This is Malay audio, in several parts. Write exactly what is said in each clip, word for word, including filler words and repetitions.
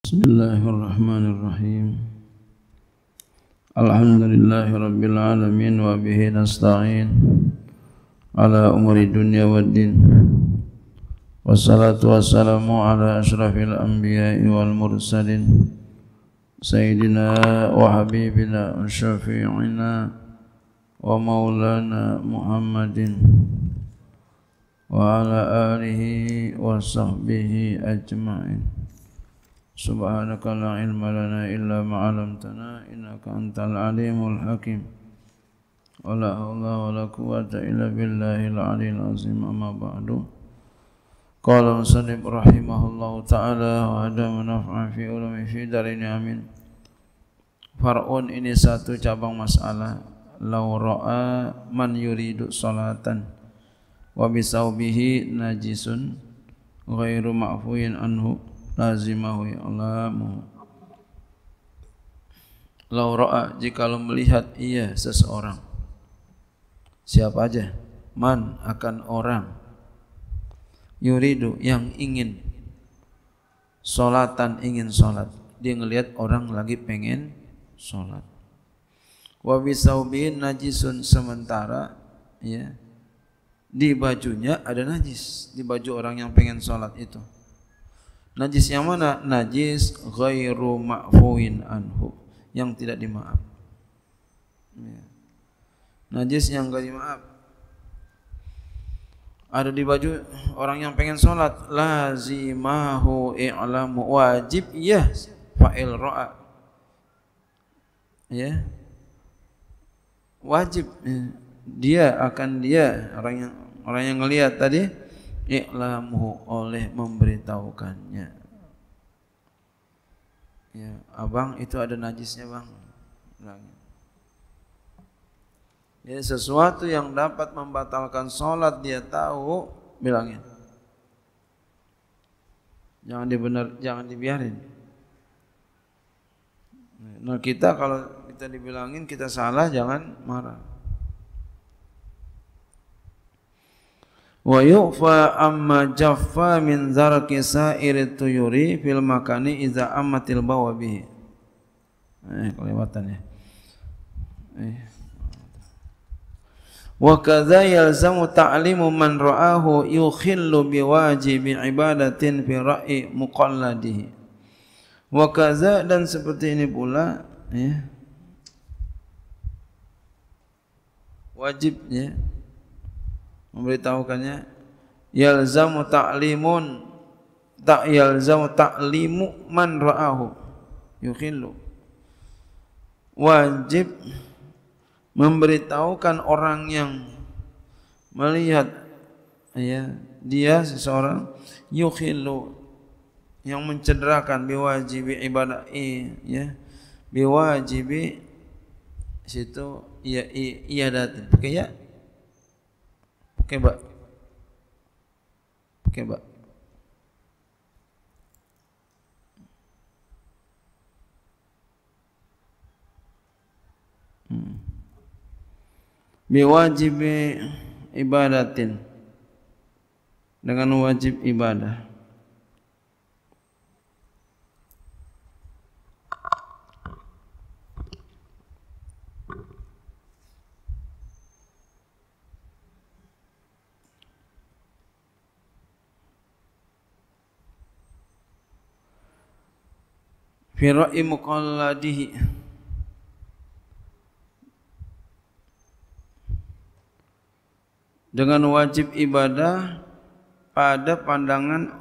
Bismillahirrahmanirrahim. Alhamdulillahi rabbil alamin wa bihi nasta'in ala umuri dunya waddin. Wassalatu wassalamu ala asyrafil anbiya'i wal mursalin sayyidina wa habibina wa syafi'ina wa maulana Muhammadin wa ala alihi wa sahbihi ajma'in. Subhanaka la ilma lana illa ma 'allamtana innaka antal alimul hakim. Wala haula wala quwwata illa billahil aliyyil azim. Amma ba'du. Qala musannif rahimahullahu ta'ala wa hadama naf'an fi ulumi fi darini amin. Far'un, ini satu cabang masalah. Law ra'a man yuridu salatan wa bisawbihi najisun ghairu ma'fuin anhu lazimahu ya'lamu. Lau ra'a, jikalau melihat ia seseorang, siapa aja, man akan orang, yuridu yang ingin, solatan ingin solat, dia ngelihat orang lagi pengen solat, wa bisawbihin najisun, sementara ya di bajunya ada najis, di baju orang yang pengen solat itu. Najis yang mana? Najis ghairu ma'fuin anhu, yang tidak dimaaf. Ya. Najis yang enggak dimaaf ada di baju orang yang pengen sholat. Lazimahu i'lamu, wajib ya fa'il ra'a, ya wajib ya. Dia akan dia orang yang orang yang ngelihat tadi, i'lamuhu, oleh memberitahukannya. Ya, abang itu ada najisnya bang. Jadi sesuatu yang dapat membatalkan sholat dia tahu, bilangin. Jangan dibenar, jangan dibiarin. Nah kita kalau kita dibilangin kita salah, jangan marah. Wa yu'fa amma jaffa min zarki sa'iri tuyuri fil makani iza ammatil bawa bihi. Eh, kelewatan ya. Eh. Wa kadza yalzamu ta'limu man ra'ahu yukhillu biwajibi ibadatin fi ra'i muqalladihi. Wa kadza, dan seperti ini pula ya, wajib ya memberitahukannya. Yalzamu ta'limun, tak yalzamu ta'limu man ra'ahu yukhillu, wajib memberitahukan orang yang melihat ya dia seseorang, yukhillu, yang mencederakan, biwajibi ibadah ya, biwajibi situ ya iya datin pakai ya, pakai mbak, pakai mbak. Hmm. Biwajibi ibadatin, dengan wajib ibadah. Fi ra'i muqalladihi, dengan wajib ibadah pada pandangan.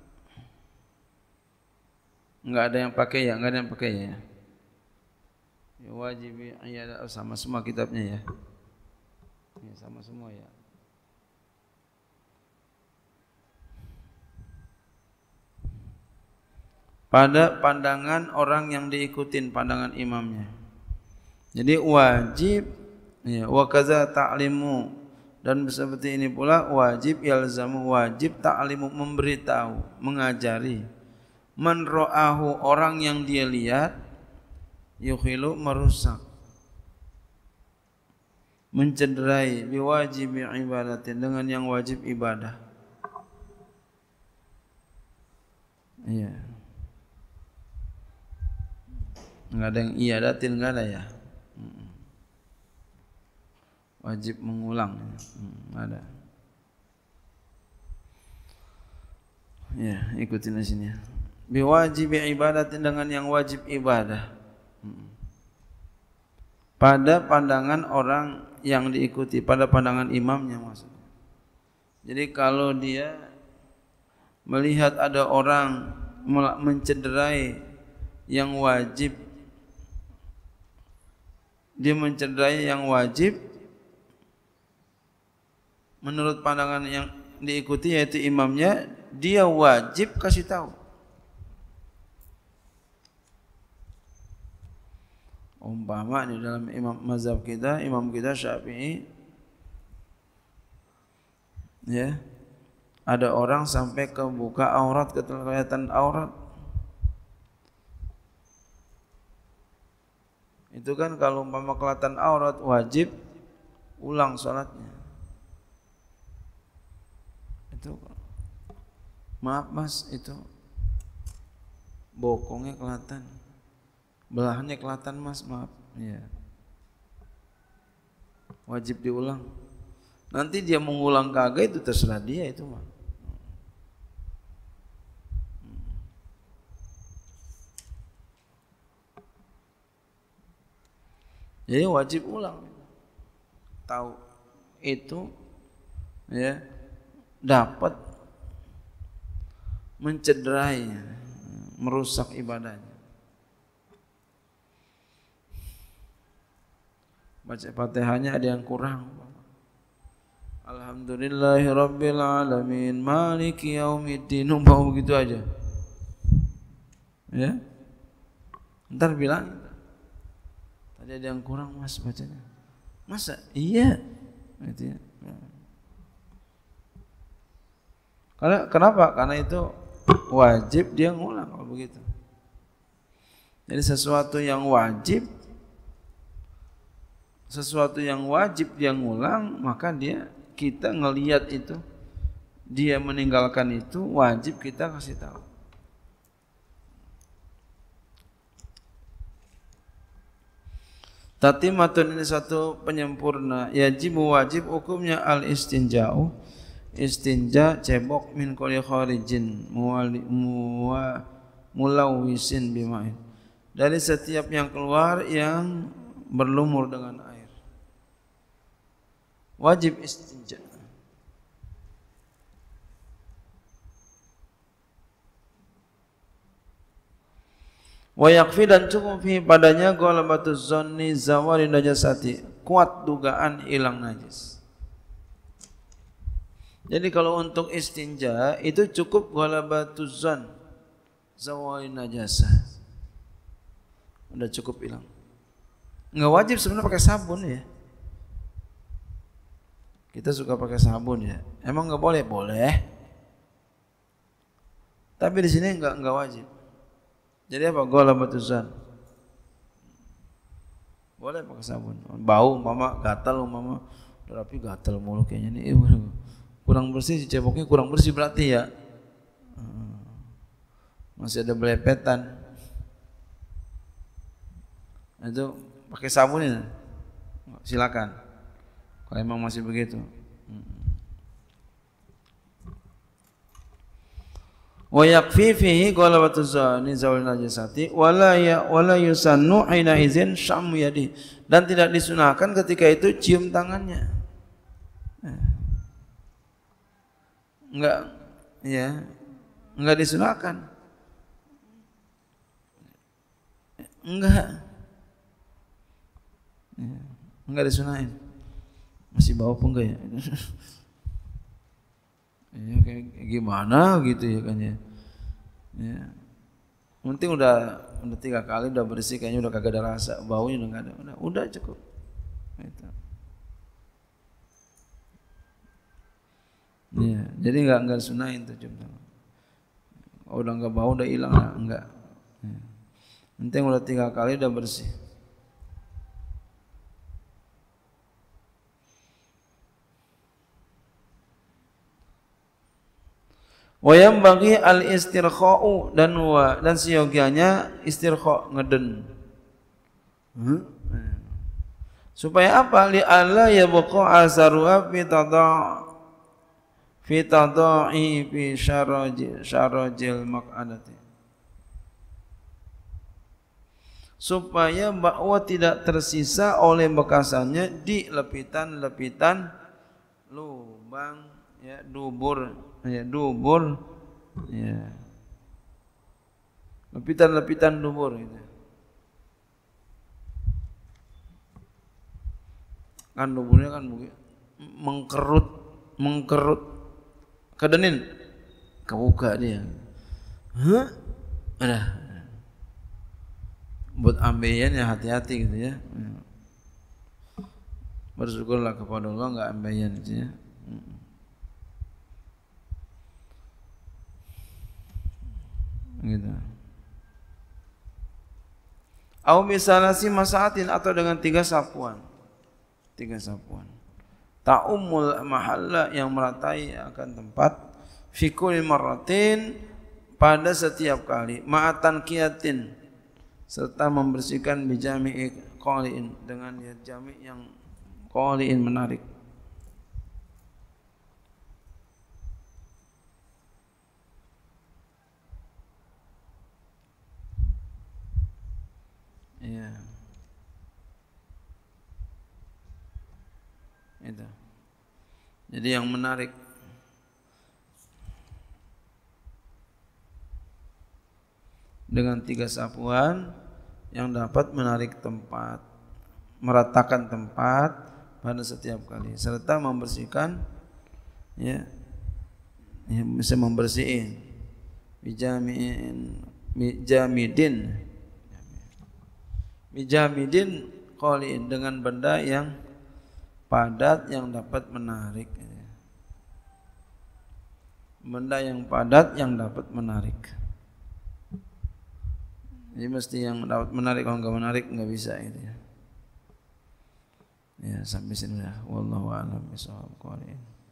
Enggak ada yang pakai ya, enggak ada yang pakai ya. Ya wajib ya, sama semua kitabnya ya. Ya sama semua ya. Pada pandangan orang yang diikutin, pandangan imamnya. Jadi wajib ya, wa kaza ta'limu, dan seperti ini pula wajib yalzamu, wajib ta'limu, memberitahu, mengajari, man ra'ahu, orang yang dia lihat, yukhilu, merusak, mencederai, biwajibi ibadatin, dengan yang wajib ibadah. Iya. Enggak ada yang iadatin, enggak ada ya. Wajib mengulang, enggak ada. Ya, ikutin di sini. Biwajib ibadatin, dengan yang wajib ibadah. Pada pandangan orang yang diikuti, pada pandangan imamnya maksudnya. Jadi kalau dia melihat ada orang mencederai yang wajib, dia mencederai yang wajib menurut pandangan yang diikuti yaitu imamnya, dia wajib kasih tahu. Umpama di dalam imam mazhab kita, imam kita Syafi'i, ya, ada orang sampai kebuka aurat, kelihatan aurat. Itu kan kalau umpama kelihatan aurat wajib ulang salatnya. Itu maaf Mas, itu bokongnya kelihatan, belahannya kelihatan Mas, maaf. Ya. Wajib diulang. Nanti dia mengulang kagak itu terserah dia itu mah. Jadi wajib ulang. Tahu itu ya dapat mencederai, merusak ibadahnya. Baca Fatihahnya ada yang kurang. Alhamdulillahirabbil alamin maliki yaumiddin, umpama begitu aja. Ya. Ntar bilang tadi ada yang kurang Mas bacanya. Masa? Iya. Gitu ya. Karena kenapa? Karena itu wajib dia ngulang kalau begitu. Jadi sesuatu yang wajib, sesuatu yang wajib dia ngulang, maka dia kita ngelihat itu, dia meninggalkan itu, wajib kita kasih tahu. Tatimatun, ini satu penyempurna. Yajibu wajib hukumnya al istinja'u, istinja cebok min kulli kharijin mulawisin bima'in, dari setiap yang keluar yang berlumur dengan air. Wajib istinja. Wa yakfi, dan cukup fi padanya ghalabatuz zanni zawali najasati, kuat dugaan hilang najis. Jadi kalau untuk istinja itu cukup ghalabatuz zann zawali najasah, udah cukup hilang. Enggak wajib sebenarnya pakai sabun ya. Kita suka pakai sabun ya. Emang enggak boleh? Boleh. Tapi di sini enggak enggak wajib. Jadi apa? Ghalabatuz zann. Boleh pakai sabun. Bau mama gatal mama, tapi gatal mulu kayaknya nih. Eh, kurang bersih, si ceboknya kurang bersih berarti ya. Masih ada belepetan. Itu pakai sabun ya. Silakan. Kalau emang masih begitu. Wa yakfi fihi ghalabatuz zanni zawal najasati wala ya wala yusannu hina izin syammu yadi, dan tidak disunahkan ketika itu cium tangannya. Enggak ya, enggak disunahkan. Enggak. Ya, enggak disunahin. Masih bau apa enggak ya? Ya kayak gimana gitu ya kan ya. Ya. Penting udah udah tiga kali udah bersih, kayaknya udah kagak ada rasa, baunya udah enggak ada. Udah, udah cukup. Gitu. Ya, jadi enggak enggak sunahin tuh cium tangan. Oh, udah enggak bau, udah hilang lah, enggak. Ya. Penting udah tiga kali udah bersih. Wayam bagi al istirkha'u, dan wa dan seyogianya istirkha, ngeden. Hmm? Supaya apa? Li alla yabqa asaruha fi tada' fi tada'i fi syarajil syarajil maq'adati. Supaya bahwa tidak tersisa oleh bekasannya di lepitan-lepitan lubang ya dubur ya dubur ya lepitan-lepitan dubur gitu. Kan duburnya kan mengkerut mengkerut kedenin kebuka dia. Hah? Ada. Buat ambeien ya hati-hati gitu ya. Bersyukurlah kepada Allah enggak ambeien gitu ya. Gitu. Au misalnya si masaatin atau dengan tiga sapuan. Tiga sapuan. Ta'ummul mahalla yang meratai akan tempat fi kulli marratin pada setiap kali ma'atan qiyatin serta membersihkan bijami'i qali'in dengan ya jami' yang qali'in menarik. Ya. Itu. Jadi yang menarik dengan tiga sapuan yang dapat menarik tempat, meratakan tempat pada setiap kali serta membersihkan ya, ya bisa membersihin bijamiin bijamidin bijamidin qaliin dengan benda yang padat yang dapat menarik. Benda yang padat yang dapat menarik. Jadi mesti yang dapat menarik, kalau enggak menarik enggak bisa itu ya. Ya sampai sini dah. Wallahu a'lam bishawab.